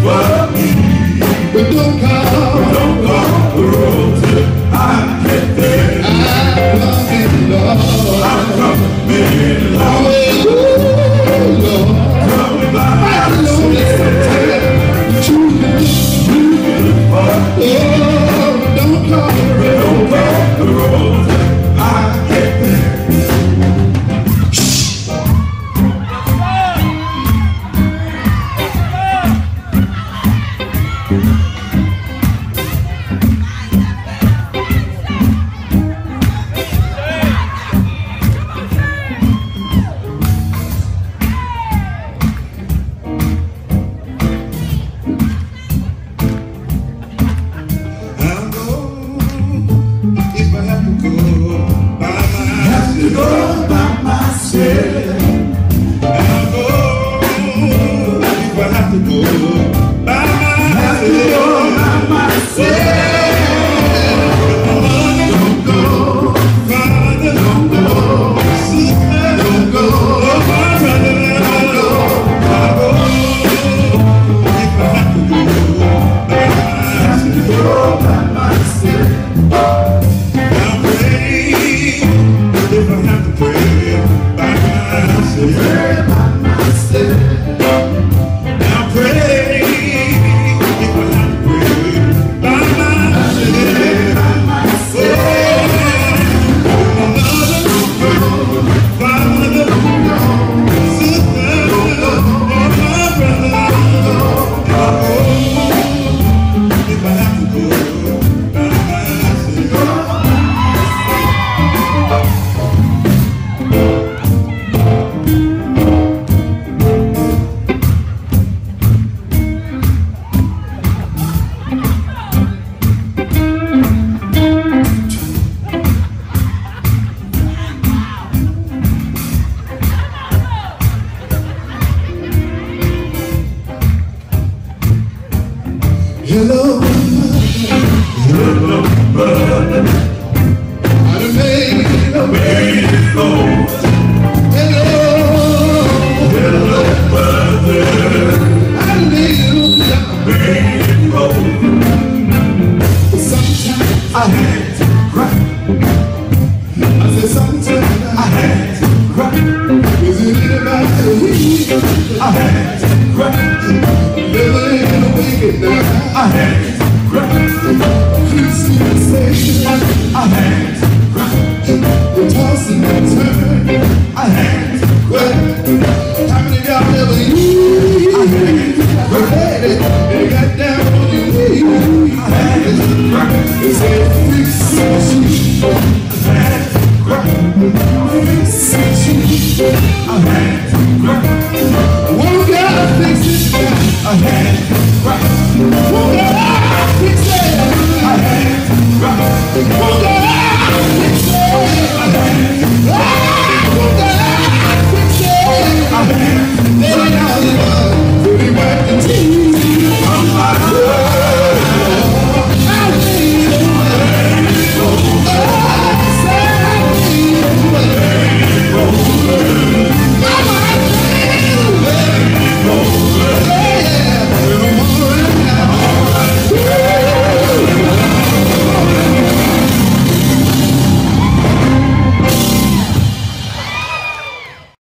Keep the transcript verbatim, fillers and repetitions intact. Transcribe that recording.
for me. But don't call, don't call the road till I get there. I'm coming, Lord. I'm coming, Lord. Oh, Lord. Coming by myself. Oh, don't call the road, don't call the road till I get there. Go by myself. I'll go if I have to go by myself. Don't go, Father, don't go, sister, don't go, my brother, don't go. I'll go if I have to go by myself. Go by myself. If I have to pray by myself, pray by myself. Now pray if I have to pray by myself, by myself. Mother, don't go. Father, don't go. Sister, don't go. My brother, don't go. If I have to go by myself. Hello, hello, brother. I done made a way to go. Hello, hello, brother. I done made a way to go. Sometimes I had to cry. I said sometimes I had to cry. Is it anybody here? I had to cry. Living in a wicked night. I had to cry. Please see the station. I had to cry. You're tossing and turning. I had to cry. How many of y'all ever used? I had to cry. And got down on your knees. I had to cry. They said, fix it. I had to cry. Fix it. I had to cry. One guy fix it. I had to cry. One guy fix it. I had to cry. One guy fix it. I had to cry.